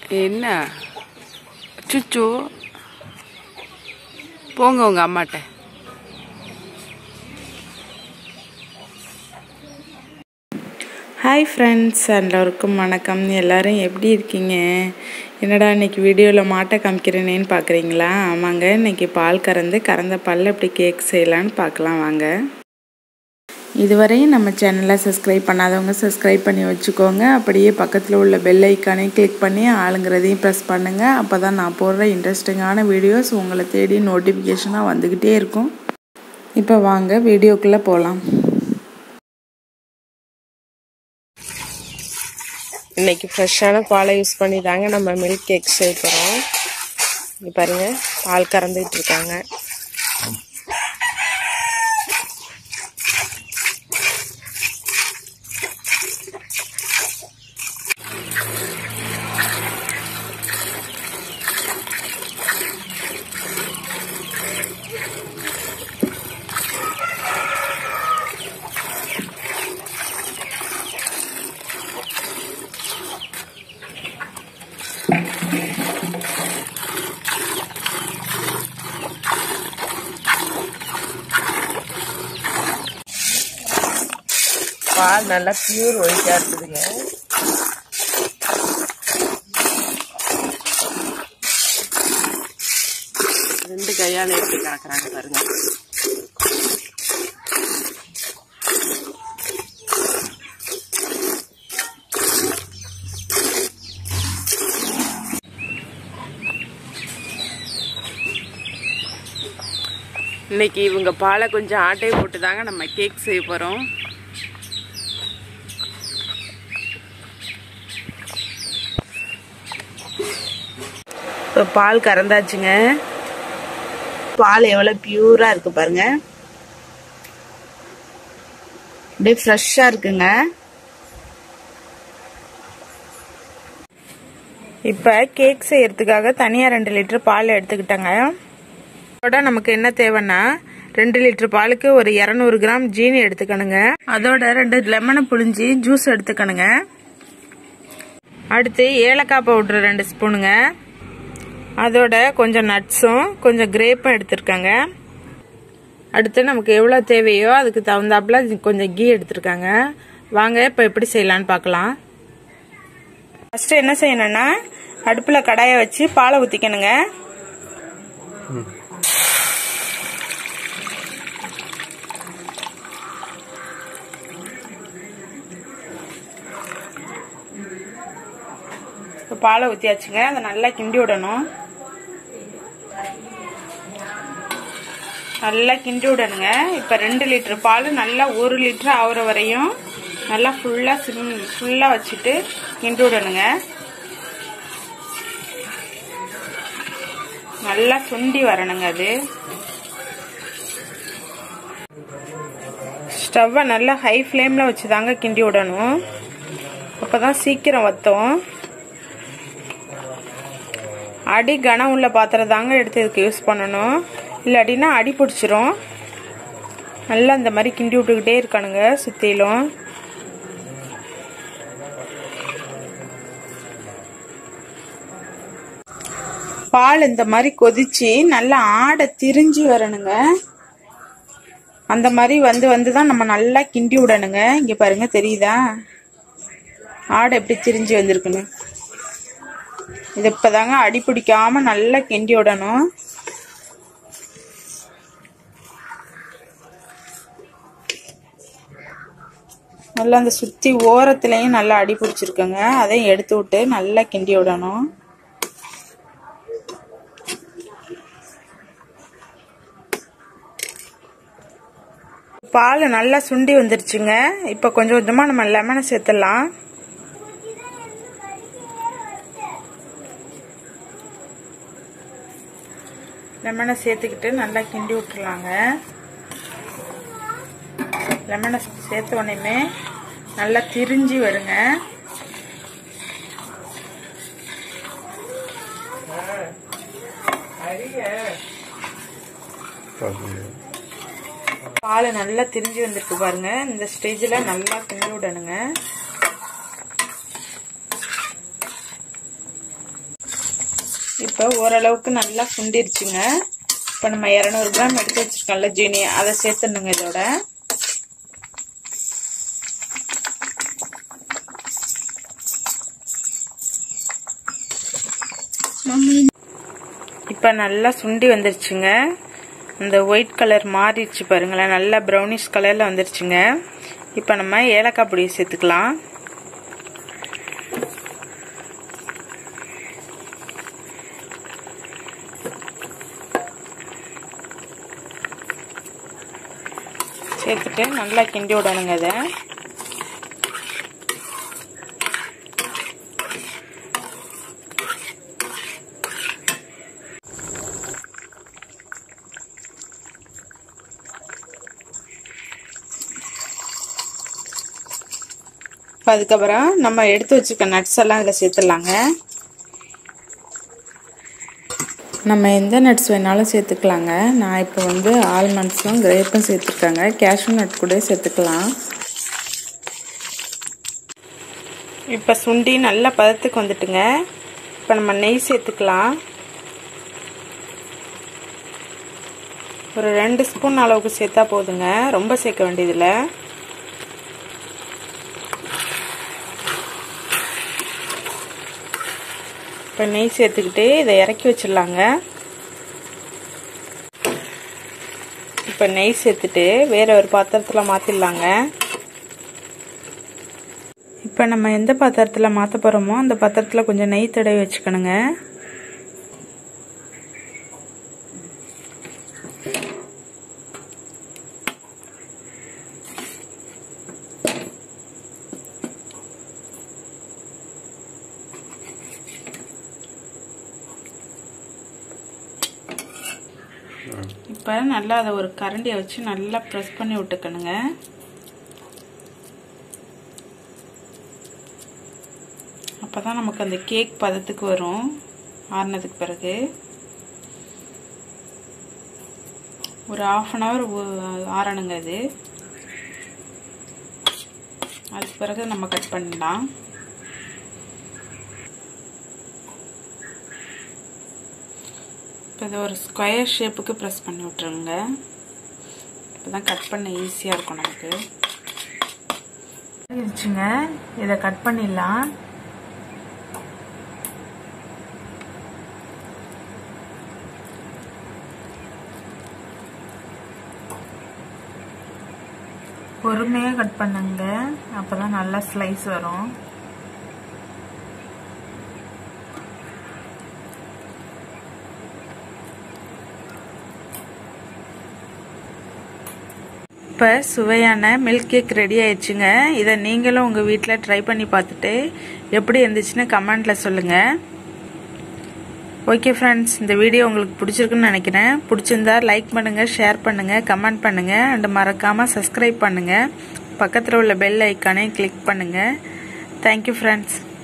என்ன சுச்சு போங்க உங்க அம்மாட்ட. ஹாய் ஃப்ரெண்ட்ஸ், எல்லோருக்கும் வணக்கம். எல்லோரும் எப்படி இருக்கீங்க? என்னடா இன்றைக்கி வீடியோவில் மாட்டை காமிக்கிறேனேன்னு பார்க்குறீங்களா? ஆமாங்க, இன்றைக்கி பால் கறந்த பாலில் எப்படி கேக் செய்யலான்னு பார்க்கலாம் வாங்க. இதுவரையும் நம்ம சேனலை சப்ஸ்கிரைப் பண்ணாதவங்க சப்ஸ்கிரைப் பண்ணி வச்சுக்கோங்க. அப்படியே பக்கத்தில் உள்ள பெல் ஐக்கானையும் கிளிக் பண்ணி ஆளுங்கிறதையும் ப்ரெஸ் பண்ணுங்கள். அப்போ தான் நான் போடுற இன்ட்ரெஸ்டிங்கான வீடியோஸ் உங்களை தேடி நோட்டிஃபிகேஷனாக வந்துக்கிட்டே இருக்கும். இப்போ வாங்க வீடியோக்குள்ளே போகலாம். இன்னைக்கு ஃப்ரெஷ்ஷான பாலை யூஸ் பண்ணி தாங்க நம்ம மில்க் கேக் செய்ய போகிறோம். இங்கே பாருங்கள், பால் கறந்துட்டு இருக்காங்க. பால் நல்லா பியூர் ஒயிட்டா இருக்குதுங்க. ரெண்டு கையால எடுத்து கறக்குறாங்க பாருங்க. இன்னைக்கு இவங்க பாலை கொஞ்சம் ஆட்டையை போட்டு தாங்க நம்ம கேக் செய்ய போறோம். இப்போ பால் கறந்தாச்சுங்க. பால் எவ்வளோ பியூரா இருக்கு பாருங்க, அப்படியே ஃப்ரெஷ்ஷா இருக்குங்க. இப்போ கேக் செய்யறதுக்காக தனியாக 2 லிட்டர் பால் எடுத்துக்கிட்டேங்க. அதோட நமக்கு என்ன தேவைன்னா 2 லிட்டர் பாலுக்கு ஒரு 200 கிராம் ஜீனி எடுத்துக்கணுங்க. அதோட 2 லெமனை புழிஞ்சி ஜூஸ் எடுத்துக்கணுங்க. அடுத்து ஏலக்காய் பவுட்ரு 2 ஸ்பூனுங்க. அதோட கொஞ்சம் நட்ஸும் கொஞ்சம் கிரேப்பும் எடுத்துருக்காங்க. அடுத்து நமக்கு எவ்வளோ தேவையோ அதுக்கு தகுந்தாப்புல கொஞ்சம் கீ எடுத்துருக்காங்க. வாங்க இப்போ எப்படி செய்யலான்னு பார்க்கலாம். ஃபஸ்ட்டு என்ன செய்யணும்னா அடுப்பில் கடாயை வச்சு பாலை ஊற்றிக்கணுங்க. இப்போ பாலை ஊற்றியாச்சுங்க. அதை நல்லா கிண்டி விடணும். நல்லா கிண்டி விடணுங்க. இப்போ 2 லிட்டர் பால் நல்லா 1 லிட்டர் ஆகுற வரையும் நல்லா ஃபுல்லாக வச்சுட்டு கிண்டி விடணுங்க. நல்லா சுண்டி வரணுங்க. அது ஸ்டவ்வை நல்லா ஹை ஃப்ளேமில் வச்சு தாங்க கிண்டி விடணும். அப்போ தான் சீக்கிரம் வற்றும். அடி கனம் உள்ள பாத்திரம் தாங்க எடுத்து இதுக்கு யூஸ் பண்ணணும், இல்லாட்டினா அடி பிடிச்சிரும். நல்லா இந்த மாதிரி கிண்டி விட்டுக்கிட்டே இருக்கணுங்க சுற்றிலும். பால் இந்த மாதிரி கொதிச்சு நல்லா ஆடை திரிஞ்சு வரணுங்க. அந்த மாதிரி வந்து தான் நம்ம நல்லா கிண்டி விடணுங்க. இங்கே பாருங்க, தெரியுதா ஆடை எப்படி திரிஞ்சு வந்திருக்குன்னு? இது இப்பதாங்க அடி பிடிக்காம நல்லா கிண்டி விடணும். நல்லா அந்த சுத்தி ஓரத்துலயும் நல்லா அடி பிடிச்சிருக்குங்க. அதையும் எடுத்து விட்டு நல்லா கிண்டி விடணும். பால் நல்லா சுண்டி வந்துருச்சுங்க. இப்போ கொஞ்சம் கொஞ்சமா நம்ம லெமனை சேர்த்துடலாம். லெமனை சேர்த்துக்கிட்டு நல்லா கிண்டி விட்டுலாங்க. லெமனை சேர்த்த உடனே நல்லா திரிஞ்சு வருங்க. பால் நல்லா திரிஞ்சு வந்திருக்கு பாருங்க. இந்த ஸ்டேஜ்ல நல்லா கிண்டி விடணுங்க. இப்போ ஓரளவுக்கு நல்லா சுண்டிருச்சுங்க. இப்போ நம்ம 200 கிராம் எடுத்து வச்சிருக்கோம்ல ஜீனி, அதை சேர்த்துணுங்க இதோட. இப்போ நல்லா சுண்டி வந்துருச்சுங்க. இந்த ஒயிட் கலர் மாறிடுச்சு பாருங்களேன், நல்லா ப்ரௌனிஷ் கலர்ல வந்துருச்சுங்க. இப்போ நம்ம ஏலக்காய் பொடியை சேர்த்துக்கலாம். சேர்த்துட்டு நல்லா கிண்டி விடணுங்க அதை. அதுக்கப்புறம் நம்ம எடுத்து வச்சுக்க நட்ஸ் எல்லாம் இதில் சேர்த்துடலாங்க. நம்ம எந்த நட்ஸ் வேணாலும் சேர்த்துக்கலாங்க. நான் இப்போ வந்து ஆல்மண்ட்ஸும் கிரேப்பும் சேர்த்துருக்காங்க. கேஷ்யூ நட் கூட சேர்த்துக்கலாம். இப்போ சுண்டி நல்லா பதத்துக்கு வந்துட்டுங்க. இப்போ நம்ம நெய் சேர்த்துக்கலாம். ஒரு 2 ஸ்பூன் அளவுக்கு சேர்த்தா போதுங்க, ரொம்ப சேர்க்க வேண்டியதில்லை. இப்போ நெய் சேர்த்துக்கிட்டு இதை இறக்கி வச்சிடலாங்க. இப்போ நெய் சேர்த்துட்டு வேற ஒரு பாத்திரத்தில் மாற்றிடலாங்க. இப்போ நம்ம எந்த பாத்திரத்தில் மாற்ற போகிறோமோ அந்த பாத்திரத்தில் கொஞ்சம் நெய் தடவி வச்சுக்கணுங்க. இப்போ நல்லா அதை ஒரு கரண்டியை வச்சு நல்லா ப்ரெஸ் பண்ணி விட்டுக்கணுங்க. அப்போ தான் நமக்கு அந்த கேக் பதத்துக்கு வரும். ஆறுனதுக்கு பிறகு ஒரு 1/2 hour ஆறணுங்க. அதுக்கு பிறகு நம்ம கட் பண்ணலாம். இப்போ இதை ஒரு ஸ்கொயர் ஷேப்புக்கு ப்ரெஸ் பண்ணி விட்டுருங்க. இப்போ தான் கட் பண்ண ஈஸியாக இருக்கும் நமக்கு. இருந்துச்சுங்க, இதை கட் பண்ணிடலாம். பொறுமையாக கட் பண்ணுங்க, அப்போ தான் நல்லா ஸ்லைஸ் வரும். இப்போ சுவையான மில்க் கேக் ரெடி ஆயிடுச்சுங்க. இதை நீங்களும் உங்கள் வீட்டில் ட்ரை பண்ணி பார்த்துட்டு எப்படி இருந்துச்சுன்னு கமெண்ட்டில் சொல்லுங்கள். ஓகே ஃப்ரெண்ட்ஸ், இந்த வீடியோ உங்களுக்கு பிடிச்சிருக்குன்னு நினைக்கிறேன். பிடிச்சிருந்தா லைக் பண்ணுங்கள், ஷேர் பண்ணுங்கள், கமெண்ட் பண்ணுங்கள் அண்ட் மறக்காமல் சப்ஸ்கிரைப் பண்ணுங்கள். பக்கத்தில் உள்ள பெல் ஐக்கானை கிளிக் பண்ணுங்கள். Thank you friends.